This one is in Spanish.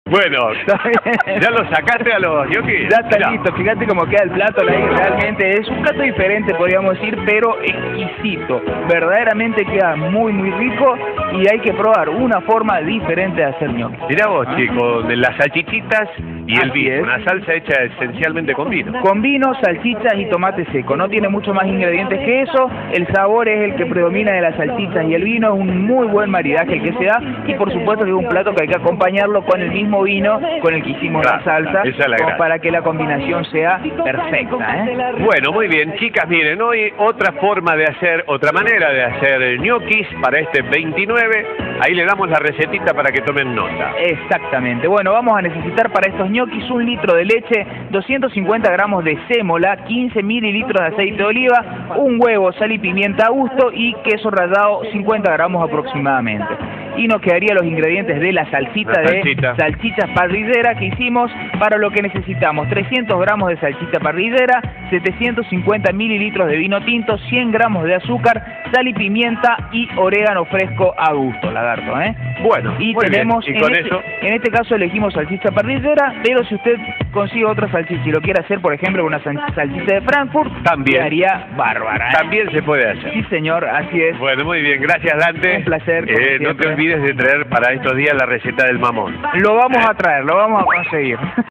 Bueno, ¿ya lo sacaste a los ñoquis? Ya está Mirá. listo, fíjate cómo queda el plato, realmente es un plato diferente, podríamos decir, pero exquisito. Verdaderamente queda muy rico y hay que probar una forma diferente de hacer ñoquis. Mirá vos, chicos, de las salchichitas y el Así vino, es. una salsa hecha esencialmente con vino. Con vino, salchichas y tomate seco. No tiene mucho más ingredientes que eso. El sabor es el que predomina de las salchichas y el vino. Es un muy buen maridaje el que se da. Y por supuesto que es un plato que hay que acompañarlo con el mismo vino con el que hicimos la salsa. Esa es la como gracia. para que la combinación sea perfecta, ¿eh? Bueno, muy bien, chicas, miren, hoy otra manera de hacer ñoquis para este 29. Ahí le damos la recetita para que tomen nota. Exactamente. Bueno, vamos a necesitar para estos ñoquis 1 litro de leche, 250 gramos de sémola, 15 mililitros de aceite de oliva, un huevo, sal y pimienta a gusto y queso rallado 50 gramos aproximadamente. Y nos quedarían los ingredientes de la salsita de salchicha parrillera que hicimos, para lo que necesitamos 300 gramos de salchicha parrillera, 750 mililitros de vino tinto, 100 gramos de azúcar, sal y pimienta y orégano fresco a gusto, lagarto, ¿eh? Bueno, Y muy tenemos, bien. ¿Y con eso? en este caso elegimos salchicha parrillera, pero si usted consigue otra salchicha y lo quiere hacer, por ejemplo, una salchicha de Frankfurt, También. quedaría bárbara, ¿eh? También se puede hacer. Sí, señor, así es. Bueno, muy bien, gracias, Dante. Un placer, como No te siempre. olvides de traer para estos días la receta del mamón. Lo vamos a traer, lo vamos a conseguir.